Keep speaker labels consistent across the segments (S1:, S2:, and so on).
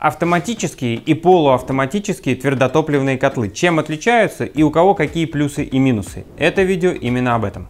S1: Автоматические и полуавтоматические твердотопливные котлы. Чем отличаются и у кого какие плюсы и минусы? Это видео именно об этом.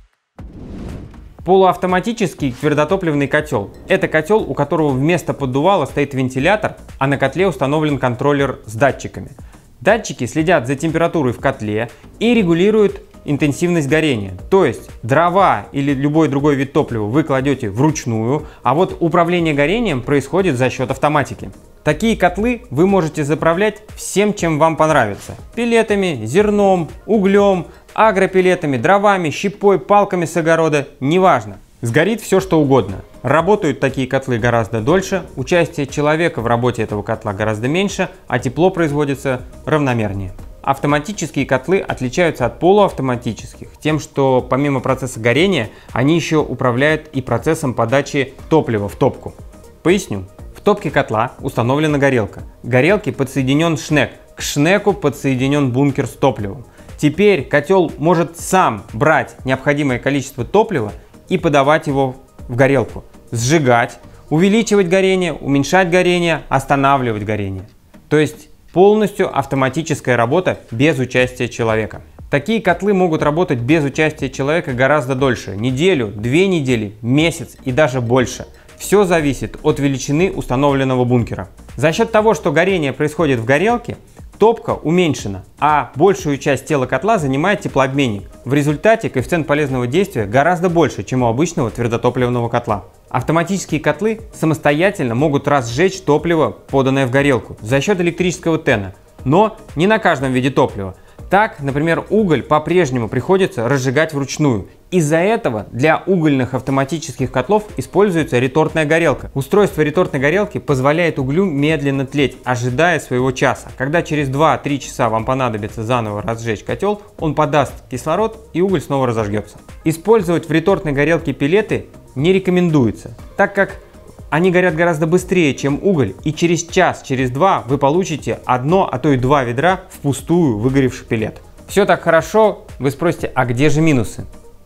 S1: Полуавтоматический твердотопливный котел – это котел, у которого вместо поддувала стоит вентилятор, а на котле установлен контроллер с датчиками. Датчики следят за температурой в котле и регулируют интенсивность горения. То есть дрова или любой другой вид топлива вы кладете вручную, а вот управление горением происходит за счет автоматики. Такие котлы вы можете заправлять всем, чем вам понравится. Пеллетами, зерном, углем, агропеллетами, дровами, щепой, палками с огорода, неважно. Сгорит все, что угодно. Работают такие котлы гораздо дольше, участие человека в работе этого котла гораздо меньше, а тепло производится равномернее. Автоматические котлы отличаются от полуавтоматических тем, что помимо процесса горения, они еще управляют и процессом подачи топлива в топку. Поясню. В топке котла установлена горелка. К горелке подсоединен шнек. К шнеку подсоединен бункер с топливом. Теперь котел может сам брать необходимое количество топлива и подавать его в горелку. Сжигать, увеличивать горение, уменьшать горение, останавливать горение. То есть полностью автоматическая работа без участия человека. Такие котлы могут работать без участия человека гораздо дольше. Неделю, 2 недели, месяц и даже больше. Все зависит от величины установленного бункера. За счет того, что горение происходит в горелке, топка уменьшена, а большую часть тела котла занимает теплообменник. В результате коэффициент полезного действия гораздо больше, чем у обычного твердотопливного котла. Автоматические котлы самостоятельно могут разжечь топливо, поданное в горелку, за счет электрического тена, но не на каждом виде топлива. Так, например, уголь по-прежнему приходится разжигать вручную. Из-за этого для угольных автоматических котлов используется ретортная горелка. Устройство ретортной горелки позволяет углю медленно тлеть, ожидая своего часа. Когда через 2-3 часа вам понадобится заново разжечь котел, он подаст кислород и уголь снова разожгется. Использовать в ретортной горелке пеллеты не рекомендуется, так как они горят гораздо быстрее, чем уголь, и через час, через 2 вы получите 1, а то и 2 ведра впустую выгоревший пеллет. Все так хорошо, вы спросите, а где же минусы?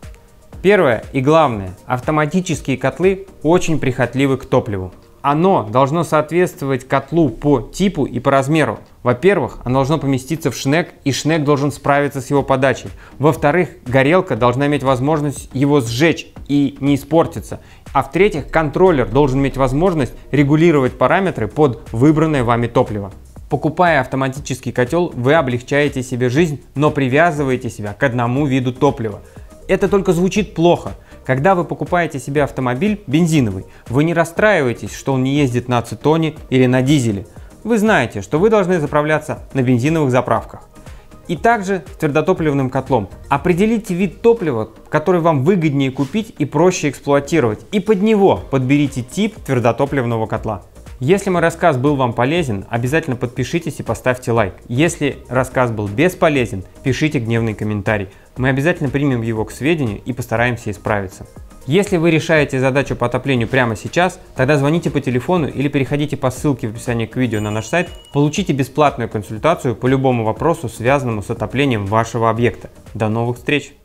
S1: Первое и главное, автоматические котлы очень прихотливы к топливу. Оно должно соответствовать котлу по типу и по размеру. Во-первых, оно должно поместиться в шнек, и шнек должен справиться с его подачей. Во-вторых, горелка должна иметь возможность его сжечь и не испортиться. А в-третьих, контроллер должен иметь возможность регулировать параметры под выбранное вами топливо. Покупая автоматический котел, вы облегчаете себе жизнь, но привязываете себя к одному виду топлива. Это только звучит плохо. Когда вы покупаете себе автомобиль бензиновый, вы не расстраиваетесь, что он не ездит на ацетоне или на дизеле. Вы знаете, что вы должны заправляться на бензиновых заправках. И также с твердотопливным котлом. Определите вид топлива, который вам выгоднее купить и проще эксплуатировать, и под него подберите тип твердотопливного котла. Если мой рассказ был вам полезен, обязательно подпишитесь и поставьте лайк. Если рассказ был бесполезен, пишите гневный комментарий. Мы обязательно примем его к сведению и постараемся исправиться. Если вы решаете задачу по отоплению прямо сейчас, тогда звоните по телефону или переходите по ссылке в описании к видео на наш сайт, получите бесплатную консультацию по любому вопросу, связанному с отоплением вашего объекта. До новых встреч!